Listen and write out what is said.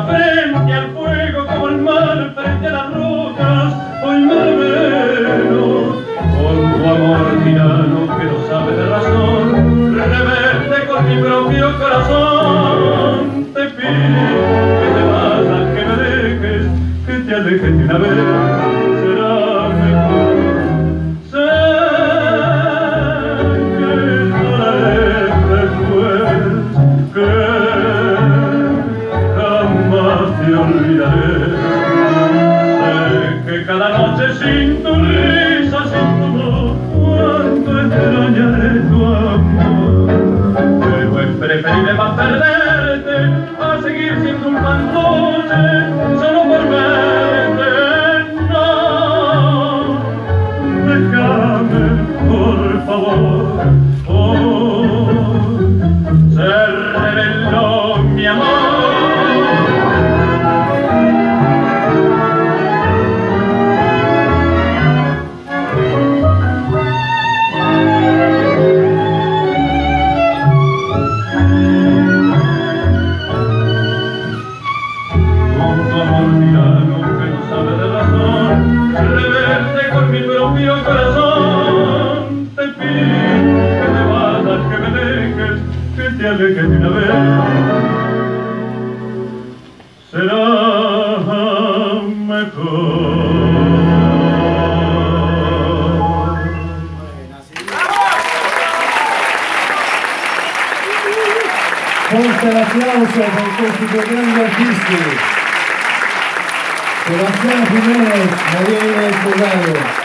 frente al fuego como el mar frente a las rocas. Hoy me revelo con tu amor tirano que no sabe de razón, rebelde con mi propio corazón. Te pido que te vayas, que me dejes, que te alejes de una vez, será mejor. Sé que lloraré después, que jamás te olvidaré. Sé que cada noche sin tu risa, sin tu voz, cuánto extrañaré tu amor. Pero es preferible más perderte a seguir siendo un fantoche solo por verte. No, déjame por favor. Oh, se reveló mi amor. Corazón, te pido que te vayas, que me dejes, que te alejes de una vez, será mejor. Forte l'applauso per questi due grandi artisti, Sebastián Jiménez, Mariela Escobar.